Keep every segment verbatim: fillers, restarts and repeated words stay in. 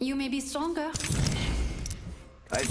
You may be stronger. I...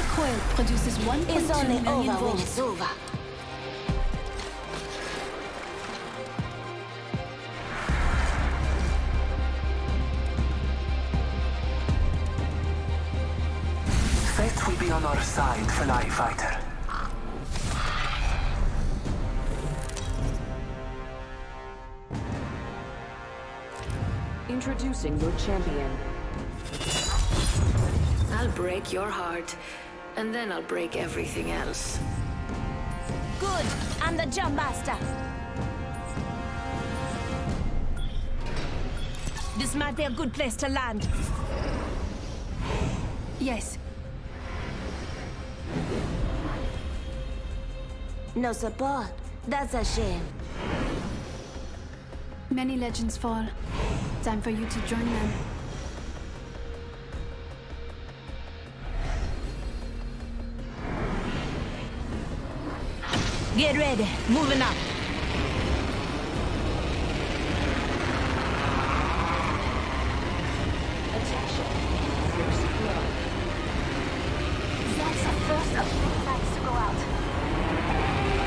coil produces one point It's two only million over when volts. it's over. Fate will be on our side, Fly Fighter. Introducing your champion. I'll break your heart, and then I'll break everything else. Good. I'm the jump master. This might be a good place to land. Yes. No support. That's a shame. Many legends fall. Time for you to join them. Get ready. Moving up. That's the first of many nights to go out.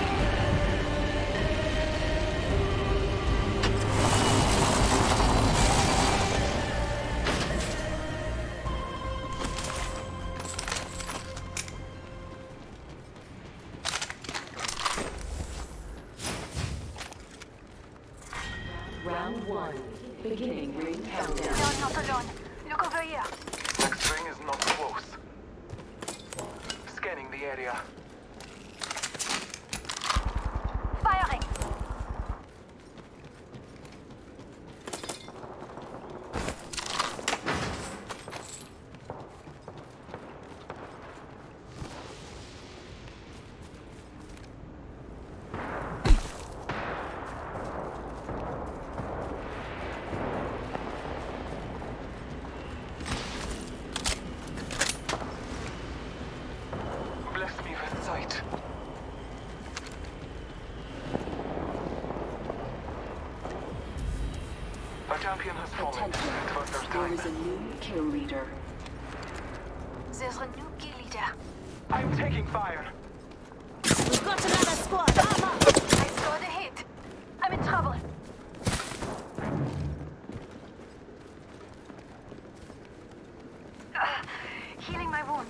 Round one. Beginning ring countdown. You're not alone. Look over here. Next ring is not close. Scanning the area. Firing! Bless me with sight. Our champion has fallen. Attention. It was their There time. is a new kill leader. There's a new kill leader. I'm taking fire. We've got another squad. Armor. I saw the hit. I'm in trouble. Ah, healing my wound.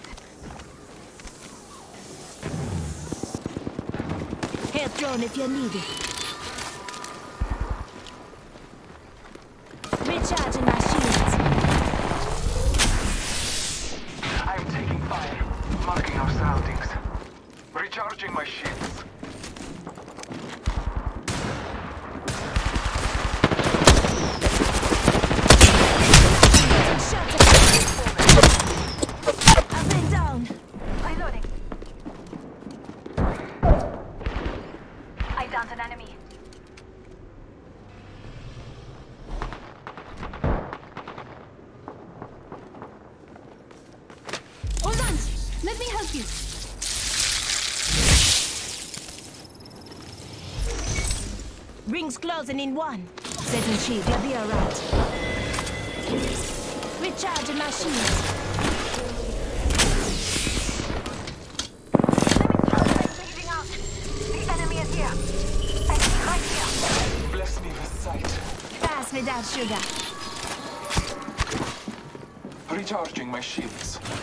Head drone if you need it. Recharging my shields. I'm taking fire. Marking our surroundings. Recharging my shields. Shut I've been down. Reloading. I downed an enemy. Hold on! Let me help you. Rings closing in one. Setting shield, you'll be alright. Recharging my shields. Leaving out. The enemy is here. Enemy right here. Bless me with sight. Fast without sugar. Recharging my shields.